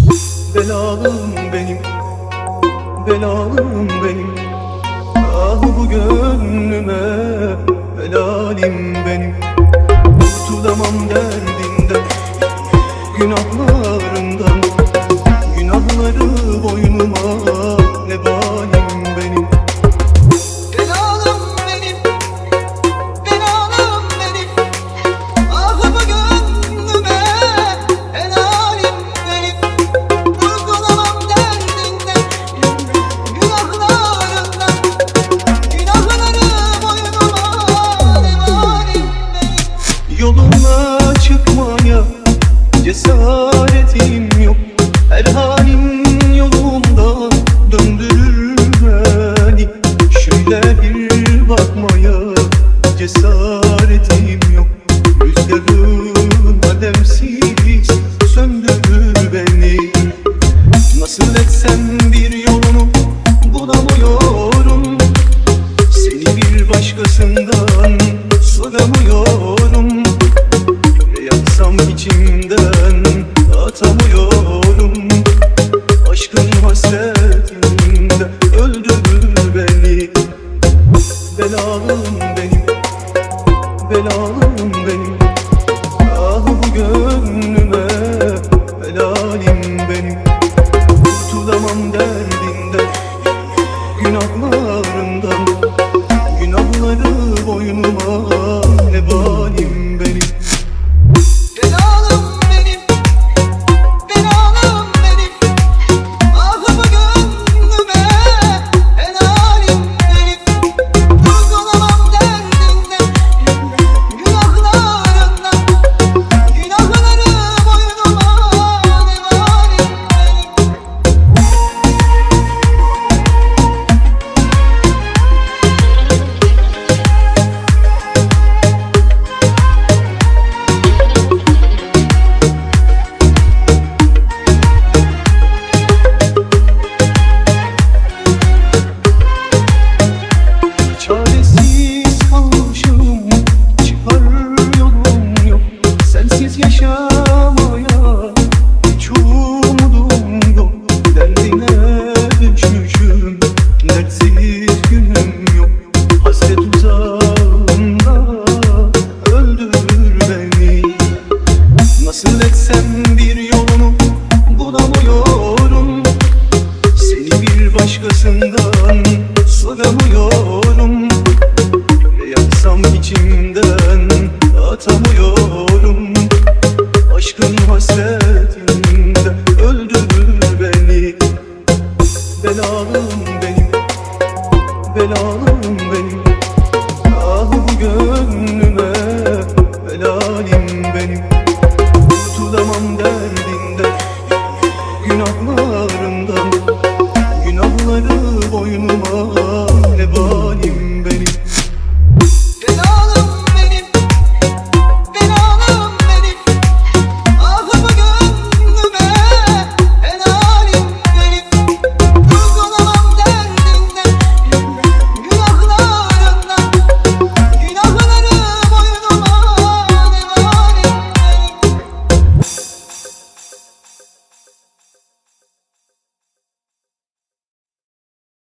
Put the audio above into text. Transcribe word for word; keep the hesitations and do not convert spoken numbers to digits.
Belalım benim, belalım benim. Ah bu gönlüme helalim benim. Kurtulamam derdinden, günahlarından. Günahları boynuma nebalim benim. Belalım benim, belalım benim. Ah bu gönlüme helalim benim. Kurtulamam derdinden, günahlarından. Günahları boynuma nebalim benim. Yoluna çıkmaya cesaretim yok. Her halin yolumda döndürür beni. Şöyle bir bakmaya cesaretim yok. Rüzgarın ademsiz söndürür beni. Nasıl etsem bir yolunu bulamıyorum. Seni bir başkasından soramıyorum. Ne yapsam içimden atamıyorum. Aşkın hasretinde öldürür beni. Belalım benim, belalım benim. Ah bu gönlüme helalim benim. Kurtulamam derdinden, günahlarından. Günahları boynuma nebalim benim. Belalım benim, belalım benim. Ah bu gönlüme helalim benim. Kurtulamam derdinden, günahlarından. Günahları boynuma nebalim benim. Çaresiz kalmışım, çıkar yolum yok. Sensiz yaşamaya hiç umudum yok. Derdine düşmüşüm, dertsiz günüm yok. Hasret uzağında öldürür beni. Nasıl etsem bir yolunu bulamıyorum. Seni bir başkasından soramıyorum. Ne yapsam içimden atamıyorum. Aşkın hasretinde öldürür beni. Belalım benim, belalım benim. Ah bu gönlüme helalim benim.